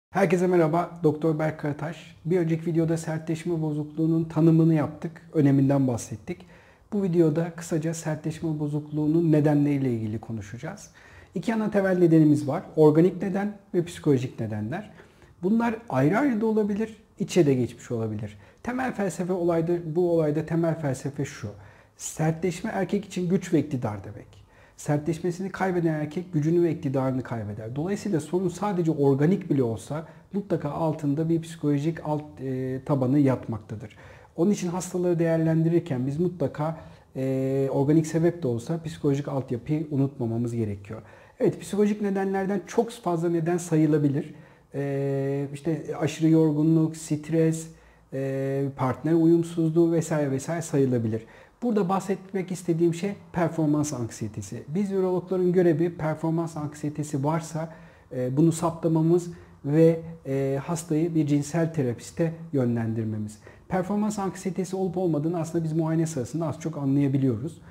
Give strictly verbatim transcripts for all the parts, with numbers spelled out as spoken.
Herkese merhaba, Doktor Berk Karataş. Bir önceki videoda sertleşme bozukluğunun tanımını yaptık, öneminden bahsettik. Bu videoda kısaca sertleşme bozukluğunun nedenleriyle ilgili konuşacağız. İki ana temel nedenimiz var, organik neden ve psikolojik nedenler. Bunlar ayrı ayrı da olabilir, iç içe de geçmiş olabilir. Temel felsefe olayda, bu olayda temel felsefe şu: sertleşme erkek için güç ve iktidar demek. Sertleşmesini kaybeden erkek gücünü ve iktidarını kaybeder. Dolayısıyla sorun sadece organik bile olsa mutlaka altında bir psikolojik alt e, tabanı yatmaktadır. Onun için hastaları değerlendirirken biz mutlaka e, organik sebep de olsa psikolojik altyapıyı unutmamamız gerekiyor. Evet, psikolojik nedenlerden çok fazla neden sayılabilir. E, işte aşırı yorgunluk, stres, e, partner uyumsuzluğu vesaire vesaire sayılabilir. Burada bahsetmek istediğim şey performans anksiyetesi. Biz ürologların görevi performans anksiyetesi varsa bunu saptamamız ve hastayı bir cinsel terapiste yönlendirmemiz. Performans anksiyetesi olup olmadığını aslında biz muayene sırasında az çok anlayabiliyoruz.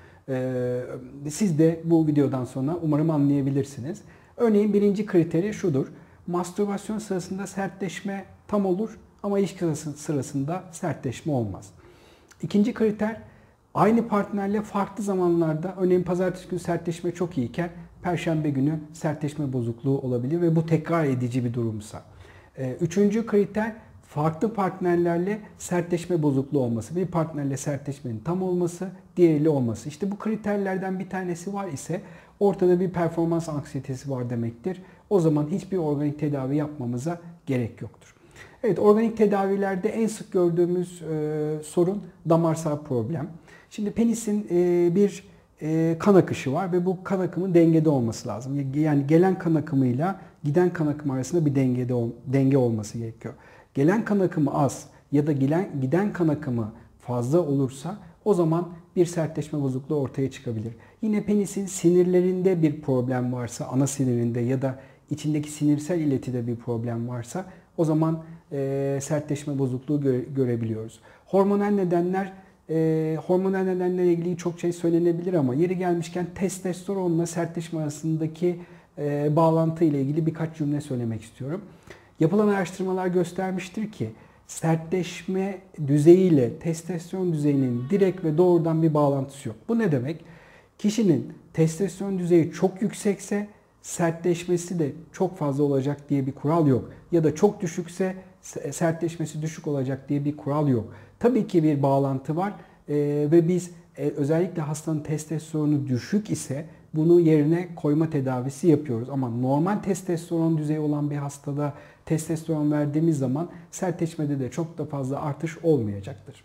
Siz de bu videodan sonra umarım anlayabilirsiniz. Örneğin birinci kriteri şudur: mastürbasyon sırasında sertleşme tam olur ama ilişki sırasında sertleşme olmaz. İkinci kriter, aynı partnerle farklı zamanlarda, örneğin pazartesi günü sertleşme çok iyiyken perşembe günü sertleşme bozukluğu olabilir ve bu tekrar edici bir durumsa. Üçüncü kriter, farklı partnerlerle sertleşme bozukluğu olması. Bir partnerle sertleşmenin tam olması, diğeriyle olması. İşte bu kriterlerden bir tanesi var ise ortada bir performans anksiyetesi var demektir. O zaman hiçbir organik tedavi yapmamıza gerek yoktur. Evet, organik tedavilerde en sık gördüğümüz e, sorun damarsal problem. Şimdi penisin e, bir e, kan akışı var ve bu kan akımı dengede olması lazım. Yani gelen kan akımıyla giden kan akımı arasında bir dengede denge olması gerekiyor. Gelen kan akımı az ya da giden, giden kan akımı fazla olursa o zaman bir sertleşme bozukluğu ortaya çıkabilir. Yine penisin sinirlerinde bir problem varsa, ana sinirinde ya da içindeki sinirsel iletide bir problem varsa o zaman e, sertleşme bozukluğu göre, görebiliyoruz. Hormonal nedenler, e, hormonal nedenlerle ilgili çok şey söylenebilir ama yeri gelmişken testosteronla sertleşme arasındaki e, bağlantı ile ilgili birkaç cümle söylemek istiyorum. Yapılan araştırmalar göstermiştir ki sertleşme düzeyiyle testosteron düzeyinin direkt ve doğrudan bir bağlantısı yok. Bu ne demek? Kişinin testosteron düzeyi çok yüksekse sertleşmesi de çok fazla olacak diye bir kural yok. Ya da çok düşükse sertleşmesi düşük olacak diye bir kural yok. Tabii ki bir bağlantı var ee, ve biz e, özellikle hastanın testosteronu düşük ise bunu yerine koyma tedavisi yapıyoruz. Ama normal testosteron düzeyi olan bir hastada testosteron verdiğimiz zaman sertleşmede de çok da fazla artış olmayacaktır.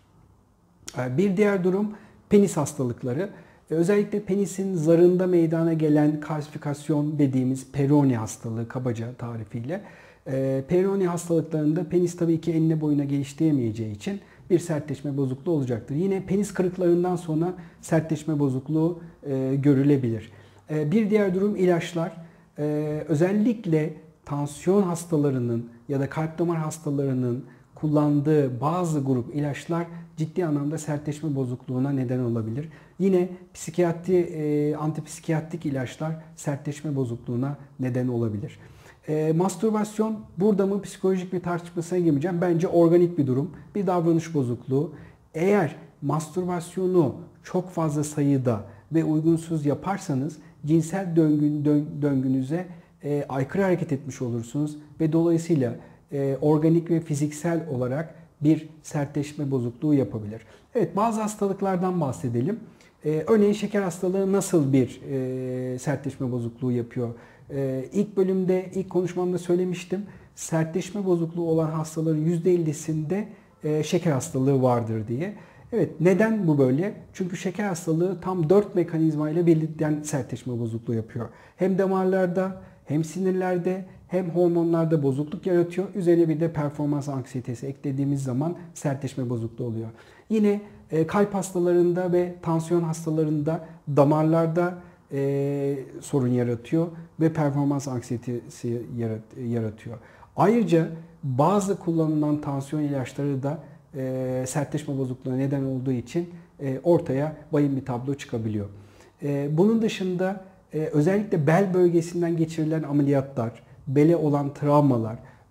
Bir diğer durum penis hastalıkları. Özellikle penisin zarında meydana gelen kalsifikasyon dediğimiz Peyronie hastalığı kabaca tarifiyle. Peyronie hastalıklarında penis tabii ki enine boyuna geliştiremeyeceği için bir sertleşme bozukluğu olacaktır. Yine penis kırıklarından sonra sertleşme bozukluğu görülebilir. Bir diğer durum ilaçlar. Özellikle tansiyon hastalarının ya da kalp damar hastalarının kullandığı bazı grup ilaçlar ciddi anlamda sertleşme bozukluğuna neden olabilir. Yine psikiyatri, e, antipsikiyatrik ilaçlar sertleşme bozukluğuna neden olabilir. E, mastürbasyon, burada mı psikolojik bir tartışmasına girmeyeceğim. Bence organik bir durum, bir davranış bozukluğu. Eğer mastürbasyonu çok fazla sayıda ve uygunsuz yaparsanız cinsel döngü, dön, döngünüze e, aykırı hareket etmiş olursunuz ve dolayısıyla e, organik ve fiziksel olarak bir sertleşme bozukluğu yapabilir. Evet, bazı hastalıklardan bahsedelim. Ee, örneğin şeker hastalığı nasıl bir e, sertleşme bozukluğu yapıyor? Ee, ilk bölümde, ilk konuşmamda söylemiştim. Sertleşme bozukluğu olan hastaların yüzde ellisinde e, şeker hastalığı vardır diye. Evet, neden bu böyle? Çünkü şeker hastalığı tam dört mekanizma ile birlikte sertleşme bozukluğu yapıyor. Hem damarlarda, hem sinirlerde, hem hormonlarda bozukluk yaratıyor. Üzerine bir de performans anksiyetesi eklediğimiz zaman sertleşme bozukluğu oluyor. Yine e, kalp hastalarında ve tansiyon hastalarında damarlarda e, sorun yaratıyor ve performans anksiyetesi yarat, yaratıyor. Ayrıca bazı kullanılan tansiyon ilaçları da e, sertleşme bozukluğuna neden olduğu için e, ortaya vahim bir tablo çıkabiliyor. E, bunun dışında e, özellikle bel bölgesinden geçirilen ameliyatlar, bele olan travmalar,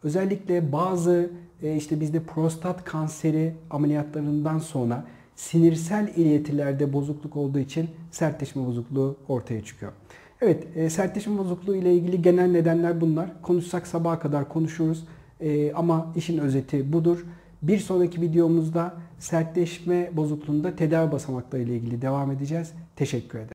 Özellikle bazı e, işte bizde prostat kanseri ameliyatlarından sonra sinirsel iletilerde bozukluk olduğu için sertleşme bozukluğu ortaya çıkıyor. Evet, e, sertleşme bozukluğu ile ilgili genel nedenler bunlar. Konuşsak sabaha kadar konuşuruz. E, ama işin özeti budur. Bir sonraki videomuzda sertleşme bozukluğunda tedavi basamakları ile ilgili devam edeceğiz. Teşekkür ederim.